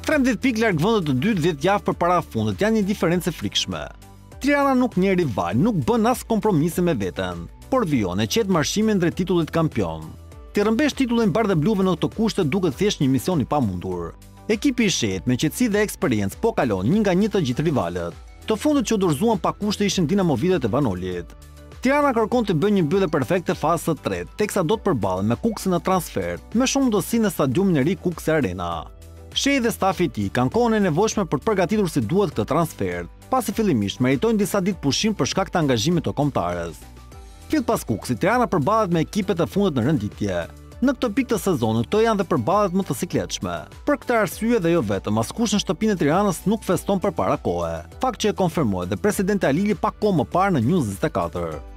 13 pikë larg vendit të dytë 10 javë përpara fundit janë një diferencë e frikshme. Tirana nuk njeh rival, nuk bën as kompromise me veten, por vijon e qet marshimin drejt titullit kampion. Të rëmbesh titullin bardhë bluve në këto kushte duket thjesht një mision i pamundur. Ekipi i shet me qetësi dhe eksperiencë po kalon një nga një të gjithë rivalët. Të fundit që u dorëzuan pa kushte ishin Dinamovitet e Vanolit. Tirana kërkon të bëjë një mbyllje perfekte fazës së tretë, teksa do të përballen me Kuksin në transfer, me shumë mundësi në stadiumin e ri Kukse Arena. Shehi dhe stafi i tij kanë kohën e nevojshme për të përgatitur si duhet këtë transfer, pasi fillimisht meritojnë disa ditë pushim për shkak të angazhimit të kombëtarës. Fill pas Kuksit, Tirana përballet me ekipet e fundit në renditje. Në këtë pikë të sezonit, këto janë dhe përballet më të sikletshme. Për këtë arsye dhe jo vetëm, askush në shtëpinë e Tiranës nuk feston përpara kohe. Fakt që e konfirmoi dhe presidenti Alili pak kohë më parë në News 24.